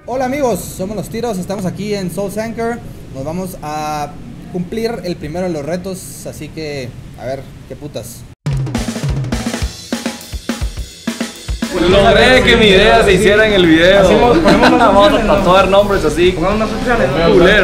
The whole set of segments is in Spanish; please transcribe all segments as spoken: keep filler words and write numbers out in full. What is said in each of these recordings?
Hola amigos, somos Los Tiros, estamos aquí en Souls Anchor. Nos vamos a cumplir el primero de los retos, así que a ver, qué putas. Logré que mi idea se hiciera en el video. Vamos a tatuar nombres así. Pongamos unas opciones. Culeros.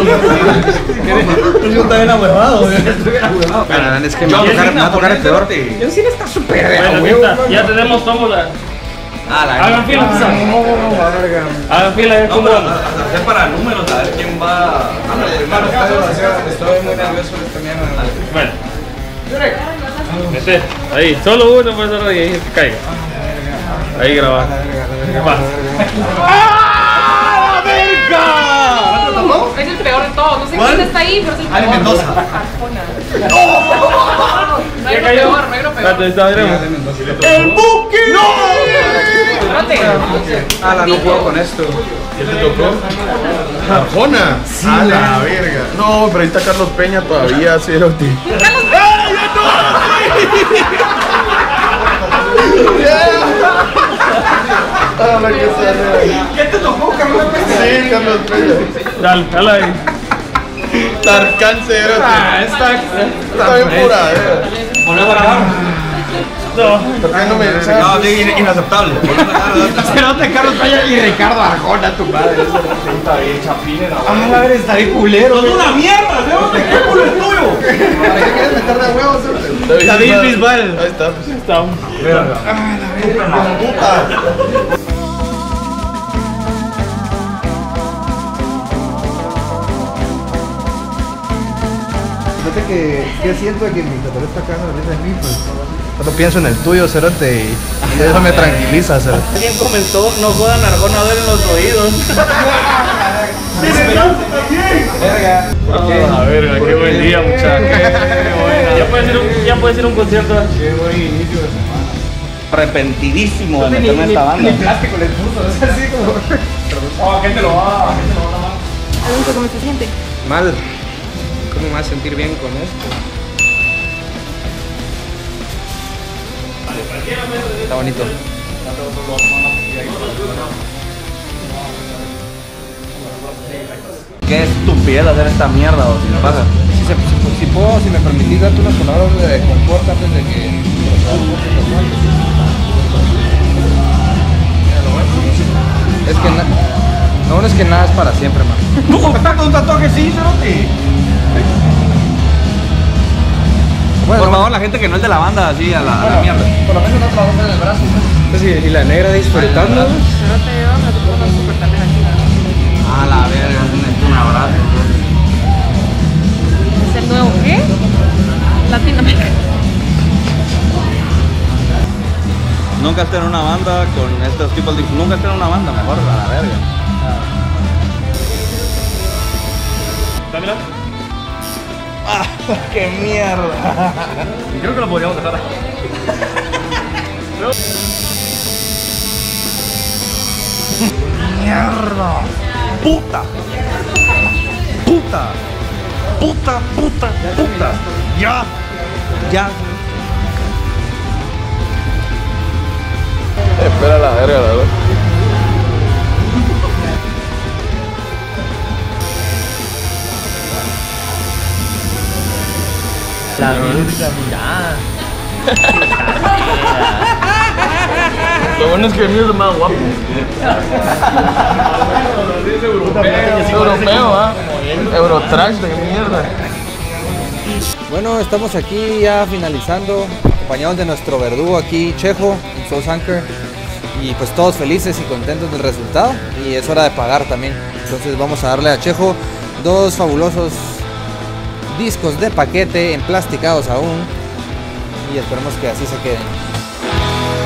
Yo también ahuevado. Es que me va a tocar, me va a tocar el peor. Yo sí está súper ya tenemos tómbola. Hagan fila, hagan fila. No, pero hacer para números, a ver quién va. Estoy muy nervioso de esta mierda. Bueno. Mete, ahí, solo uno puede ser ahí, que caiga. Ahí graba. ¡Ah, la verga! Es el peor de todos, no sé quién está ahí, pero es el peor. Ale Mendoza. Arjona. No hay lo peor, no hay lo peor. ¡El buque! ¡No! Ala, no puedo con esto. ¿Qué te tocó? Arjona. Sí, a la verga. No, pero ahí está Carlos Peña todavía, Cerote. ¡Carlos Peña! ¿Qué te tocó, Carlos Peña? Sí, Carlos Peña. Dale, dale ahí. Tarkan Cerote. Ah, está. Está bien pura, eh. ¿Volvemos a grabar? No. ¿Por qué no me dices? No, sí, inaceptable. Cerote, Carlos Peña y Ricardo Arjona, tu madre. Está bien, chapines. Ah, la verdad, está bien culero. ¡Es una mierda! ¡Cerote, qué culo es tuyo! ¿Para qué quieres meter de huevos, Cerote? David Bisbal. Ahí está, pues. Está. Mira. Ah, la puta. Fíjate que, que siento que mi tatuador está cagando la risa de mí, pues. Solo pienso en el tuyo, Cerote, y, y eso me tranquiliza, Cerote. Alguien comentó, no jodan Arjona a ver en los oídos. Verga. Ah, verga, qué buen día, muchachos. Ya puede ser un, ya puede ser un concierto. Qué buen inicio de semana. Arrepentidísimo de meterme en esta banda. Ni plástico le puso, es así como... Oh, ¿quién te lo va? ¿Quién te lo va a tomar? Adulto, ¿cómo se siente? Mal. ¿Cómo me vas a sentir bien con esto? Está bonito. Qué estupidez hacer esta mierda, o si me pasa. Si, se, si, si puedo, si me permitís darte unas palabras de confort antes de que... Es que na... no, es que nada es para siempre, man. ¡No! ¡Está un tatuaje sí, Cerote! Bueno, Por favor, la gente que no es de la banda, así a la, a la mierda. por lo menos no trabajo en el brazo. Sí, y la negra disfrutando. No te veo, no te pongo súper también aquí. A la verga, necesito un abrazo. ¿Es el nuevo qué? Latinoamérica. Nunca esté en una banda con estos tipos de... Nunca esté en una banda, mejor a la verga. Dámela. ¡Ah, qué mierda! Creo que lo podríamos dejar aquí. ¡Mierda! ¡Puta! ¡Puta! ¡Puta, puta, puta! ¡Ya! ¡Ya! Espera la verga, la verdad. La verga, mirá. Lo bueno es que el mío es el más guapo. Es europeo. Es europeo, ¿ah? Eurotrash de mierda. Bueno, estamos aquí ya finalizando, acompañados de nuestro verdugo aquí, Chejo, en Souls Anchor. Y pues todos felices y contentos del resultado. Y es hora de pagar también. Entonces vamos a darle a Chejo dos fabulosos discos de paquete, emplasticados aún. Y esperemos que así se queden.